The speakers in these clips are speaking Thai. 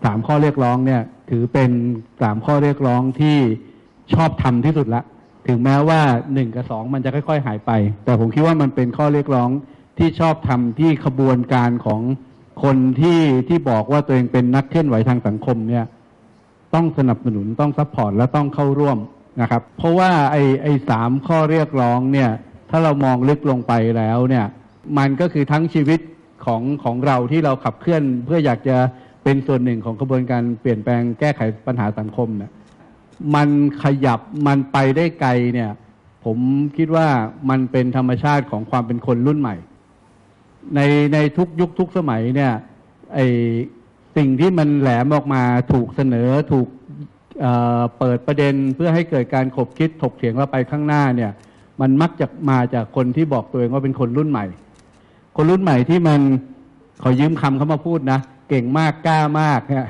3 ข้อเรียกร้องเนี่ยถือเป็น3 ข้อเรียกร้องที่ชอบทำที่สุดละถึงแม้ว่า1 กับ 2มันจะค่อยๆหายไปแต่ผมคิดว่ามันเป็นข้อเรียกร้องที่ชอบทำที่ขบวนการของคนที่บอกว่าตัวเองเป็นนักเคลื่อนไหวทางสังคมเนี่ยต้องสนับสนุนต้องซัพพอร์ตและต้องเข้าร่วมนะครับเพราะว่าไอ้3 ข้อเรียกร้องเนี่ยถ้าเรามองลึกลงไปแล้วเนี่ยมันก็คือทั้งชีวิตของเราที่เราขับเคลื่อนเพื่ออยากจะเป็นส่วนหนึ่งของกระบวนการเปลี่ยนแปลงแก้ไขปัญหาสังคมเนี่ยมันขยับมันไปได้ไกลเนี่ยผมคิดว่ามันเป็นธรรมชาติของความเป็นคนรุ่นใหม่ในทุกยุคทุกสมัยเนี่ยไอสิ่งที่มันแหลมออกมาถูกเสนอถูกเปิดประเด็นเพื่อให้เกิดการขบคิดถกเถียงเราไปข้างหน้าเนี่ยมันมักจะมาจากคนที่บอกตัวเองว่าเป็นคนรุ่นใหม่คนรุ่นใหม่ที่มันขอยืมคำเขามาพูดนะเก่งมากกล้ามากเนี่ย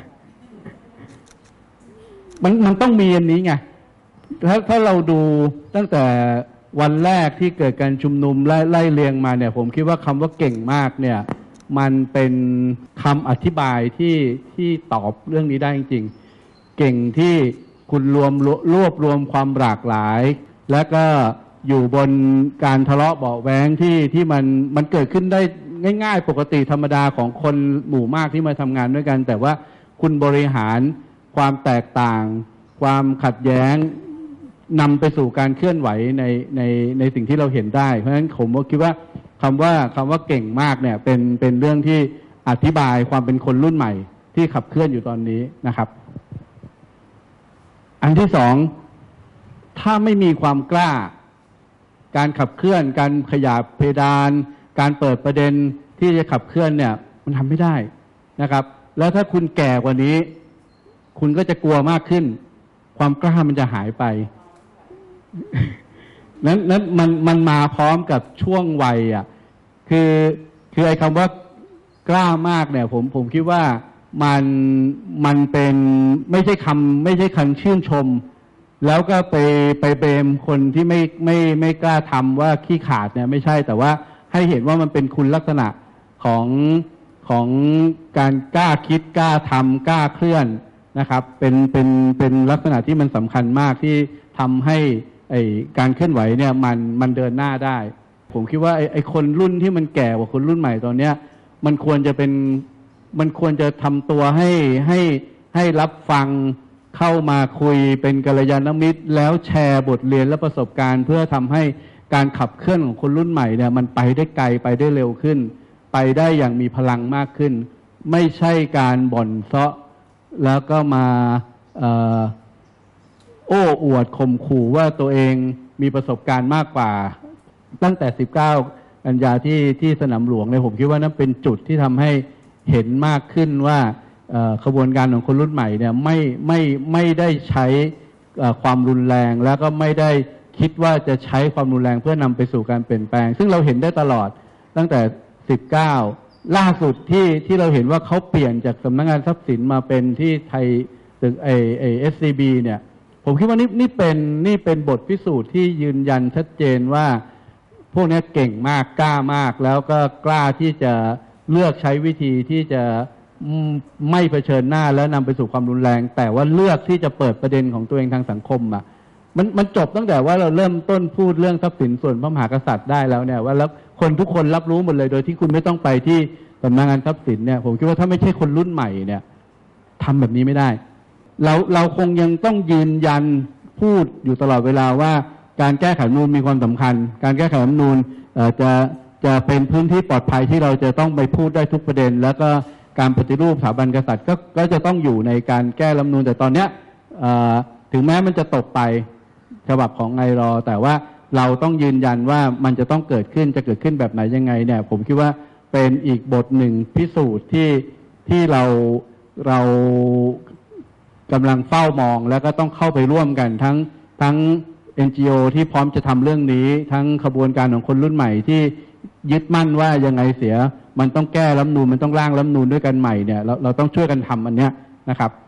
มันต้องมีอันนี้ไงถ้าเราดูตั้งแต่วันแรกที่เกิดการชุมนุมไล่เรียงมาเนี่ยผมคิดว่าคำว่าเก่งมากเนี่ยมันเป็นคำอธิบายที่ตอบเรื่องนี้ได้จริงๆเก่งที่คุณรวบรวมความหลากหลายและก็อยู่บนการทะเลาะเบาะแว้งที่มันเกิดขึ้นได้ง่ายๆปกติธรรมดาของคนหมู่มากที่มาทำงานด้วยกันแต่ว่าคุณบริหารความแตกต่างความขัดแย้งนำไปสู่การเคลื่อนไหวในสิ่งที่เราเห็นได้เพราะฉะนั้นผมคิดว่าคำว่าเก่งมากเนี่ยเป็นเรื่องที่อธิบายความเป็นคนรุ่นใหม่ที่ขับเคลื่อนอยู่ตอนนี้นะครับอันที่สองถ้าไม่มีความกล้าการขับเคลื่อนการขยับเพดานการเปิดประเด็นที่จะขับเคลื่อนเนี่ยมันทำไม่ได้นะครับแล้วถ้าคุณแก่กว่านี้คุณก็จะกลัวมากขึ้นความกล้ามันจะหายไปนั้นมันมาพร้อมกับช่วงวัยอ่ะคือไอ้คำว่ากล้ามากเนี่ยผมคิดว่ามันเป็นไม่ใช่คำชื่นชมแล้วก็ไปเบมคนที่ไม่กล้าทำว่าขี้ขาดเนี่ยไม่ใช่แต่ว่าให้เห็นว่ามันเป็นคุณลักษณะของการกล้าคิดกล้าทำกล้าเคลื่อนนะครับเป็นลักษณะที่มันสำคัญมากที่ทำให้การเคลื่อนไหวเนี่ยมันเดินหน้าได้ผมคิดว่าไอ้คนรุ่นที่มันแก่กว่าคนรุ่นใหม่ตอนเนี้ยมันควรจะทำตัวให้รับฟังเข้ามาคุยเป็นกัลยาณมิตรแล้วแชร์บทเรียนและประสบการณ์เพื่อทำให้การขับเคลื่อนของคนรุ่นใหม่เนี่ยมันไปได้ไกลไปได้เร็วขึ้นไปได้อย่างมีพลังมากขึ้นไม่ใช่การบ่อนเซาะแล้วก็มาโอ้อวดข่มขู่ว่าตัวเองมีประสบการณ์มากกว่าตั้งแต่19 กันยาที่สนามหลวงเนี่ยผมคิดว่านั่นเป็นจุดที่ทำให้เห็นมากขึ้นว่าขบวนการของคนรุ่นใหม่เนี่ยไม่ได้ใช้ความรุนแรงแล้วก็ไม่ได้คิดว่าจะใช้ความรุนแรงเพื่อนำไปสู่การเปลี่ยนแปลงซึ่งเราเห็นได้ตลอดตั้งแต่19ล่าสุดที่เราเห็นว่าเขาเปลี่ยนจากสำนักงานทรัพย์สินมาเป็นที่ไทยตึกSCB เนี่ยผมคิดว่านี่เป็นบทพิสูจน์ที่ยืนยันชัดเจนว่าพวกนี้เก่งมากกล้ามากแล้วก็กล้าที่จะเลือกใช้วิธีที่จะไม่เผชิญหน้าแล้วนำไปสู่ความรุนแรงแต่ว่าเลือกที่จะเปิดประเด็นของตัวเองทางสังคมอ่ะมันจบตั้งแต่ว่าเราเริ่มต้นพูดเรื่องทรัพย์สินส่วนพระมหากษัตริย์ได้แล้วเนี่ยว่าแล้วคนทุกคนรับรู้หมดเลยโดยที่คุณไม่ต้องไปที่สำนักงานทรัพย์สินเนี่ยผมคิดว่าถ้าไม่ใช่คนรุ่นใหม่เนี่ยทำแบบนี้ไม่ได้เราคงยังต้องยืนยันพูดอยู่ตลอดเวลาว่าการแก้ไขรัฐธรรมนูญมีความสำคัญการแก้ไขรัฐธรรมนูญจะเป็นพื้นที่ปลอดภัยที่เราจะต้องไปพูดได้ทุกประเด็นแล้วก็การปฏิรูปสถาบันกษัตริย์ก็จะต้องอยู่ในการแก้รัฐธรรมนูญแต่ตอนเนี้ยถึงแม้มันจะตกไปฉบับของไอรอแต่ว่าเราต้องยืนยันว่ามันจะต้องเกิดขึ้นจะเกิดขึ้นแบบไหนยังไงเนี่ยผมคิดว่าเป็นอีกบทหนึ่งพิสูจน์ที่เรากำลังเฝ้ามองแล้วก็ต้องเข้าไปร่วมกันทั้ง NGO ที่พร้อมจะทำเรื่องนี้ทั้งขบวนการของคนรุ่นใหม่ที่ยึดมั่นว่ายังไงเสียมันต้องแก้รัฐธรรมนูญมันต้องร่างรัฐธรรมนูญด้วยกันใหม่เนี่ยเราต้องช่วยกันทำอันเนี้ยนะครับ